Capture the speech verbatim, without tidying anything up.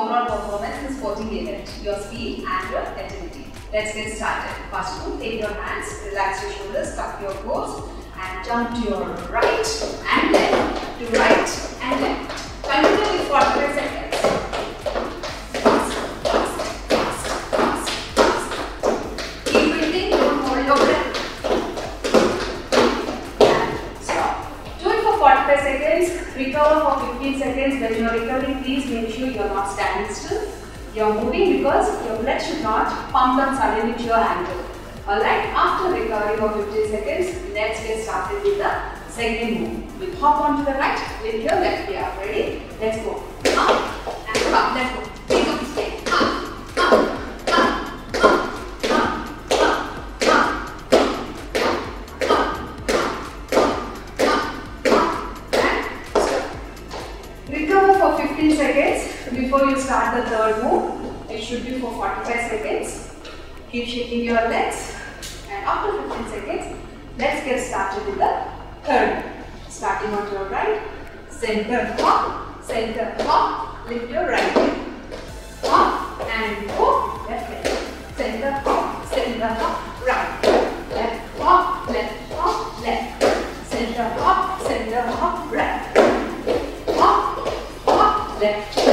overall performance in sporting event, your speed and your agility. Let's get started. First move, take your hands, relax your shoulders, tuck your core and jump to your right and left, to right and left. Continue with forty-five seconds. Fast, fast, fast, fast, fast. Keep breathing, don't hold your breath. And stop. Do it for forty-five seconds, recover for fifteen seconds. When you are recovering, please make sure you are not standing still. You are moving because your blood should not pump up suddenly to your ankle. Alright, after recovery for fifteen seconds, let's get started with the second move. We'll hop onto the right with your left ear. Ready? Let's go. Up and up. Let's go. Pick up the step. Up, up, up, up, up, up, up, up, up, up, and stop. Recover for fifteen seconds before you start the third move. It should be for forty-five seconds. Keep shaking your legs. And after fifteen seconds, let's get started with the third. Starting on your right, center hop, center hop, lift your right leg. Hop and go, left leg. Center hop, center hop, right. Left hop, left hop, left. Center hop, center hop, right. Hop, hop, left.